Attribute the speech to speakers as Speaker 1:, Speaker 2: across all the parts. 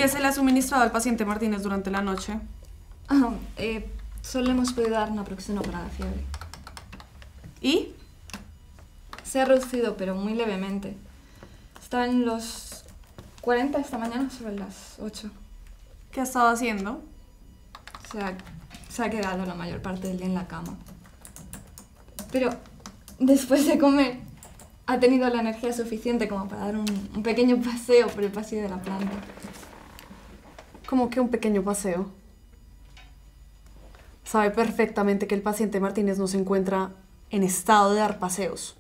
Speaker 1: ¿Qué se le ha suministrado al paciente Martínez durante la noche?
Speaker 2: Solo hemos podido dar naproxeno para la fiebre.
Speaker 1: ¿Y?
Speaker 2: Se ha reducido, pero muy levemente. Estaba en los 40 esta mañana sobre las 8.
Speaker 1: ¿Qué ha estado haciendo?
Speaker 2: Se ha quedado la mayor parte del día en la cama. Pero después de comer ha tenido la energía suficiente como para dar un pequeño paseo por el pasillo de la planta.
Speaker 1: ¿Cómo que un pequeño paseo? Sabe perfectamente que el paciente Martínez no se encuentra en estado de dar paseos.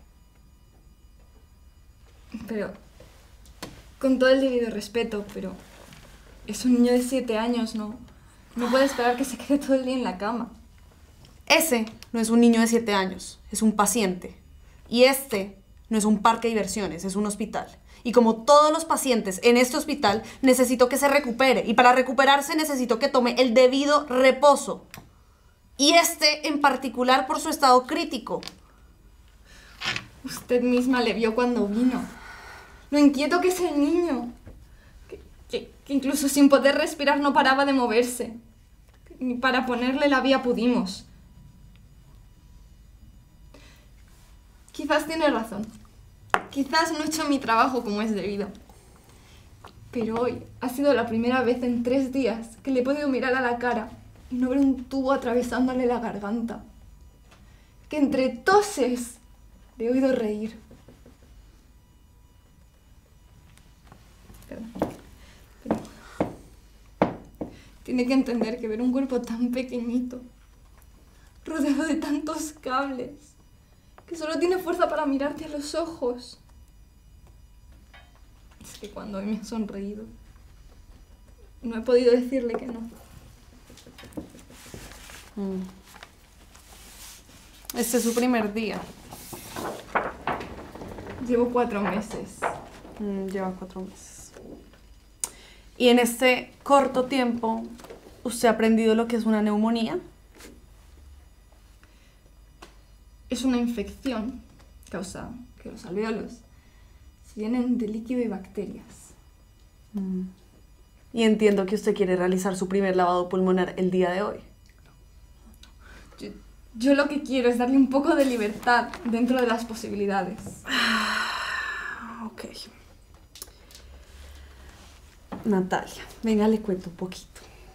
Speaker 2: Pero, con todo el debido respeto, pero es un niño de 7 años, no puede esperar que se quede todo el día en la cama.
Speaker 1: Ese no es un niño de 7 años, es un paciente. Y este no es un parque de diversiones, es un hospital. Y como todos los pacientes en este hospital, necesito que se recupere. Y para recuperarse necesito que tome el debido reposo. Y este en particular por su estado crítico.
Speaker 2: Usted misma le vio cuando vino. Lo inquieto que es el niño. Que incluso sin poder respirar no paraba de moverse. Ni para ponerle la vía pudimos. Quizás tiene razón. Quizás no he hecho mi trabajo como es debido. Pero hoy ha sido la primera vez en 3 días que le he podido mirar a la cara y no ver un tubo atravesándole la garganta. Que entre toses le he oído reír. Perdón. Tiene que entender que ver un cuerpo tan pequeñito, rodeado de tantos cables, que solo tiene fuerza para mirarte a los ojos. Es que cuando hoy me ha sonreído, no he podido decirle que no.
Speaker 1: Este es su primer día.
Speaker 2: Llevo 4 meses.
Speaker 1: Lleva 4 meses. Y en este corto tiempo, ¿usted ha aprendido lo que es una neumonía?
Speaker 2: Es una infección causa que los alvéolos se llenen de líquido y bacterias.
Speaker 1: Y entiendo que usted quiere realizar su primer lavado pulmonar el día de hoy.
Speaker 2: Yo lo que quiero es darle un poco de libertad dentro de las posibilidades.
Speaker 1: Ok. Natalia, venga, le cuento un poquito.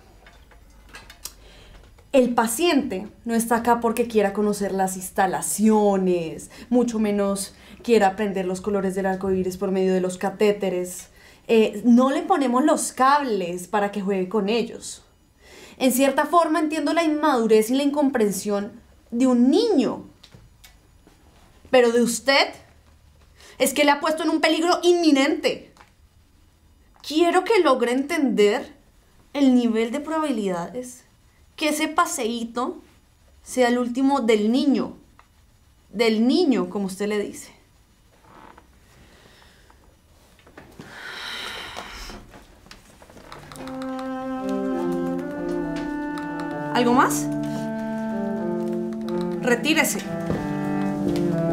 Speaker 1: El paciente no está acá porque quiera conocer las instalaciones, mucho menos quiera aprender los colores del arco iris por medio de los catéteres. No le ponemos los cables para que juegue con ellos. En cierta forma entiendo la inmadurez y la incomprensión de un niño. Pero de usted es que le ha puesto en un peligro inminente. Quiero que logre entender el nivel de probabilidades que ese paseíto sea el último del niño, como usted le dice. ¿Algo más? Retírese.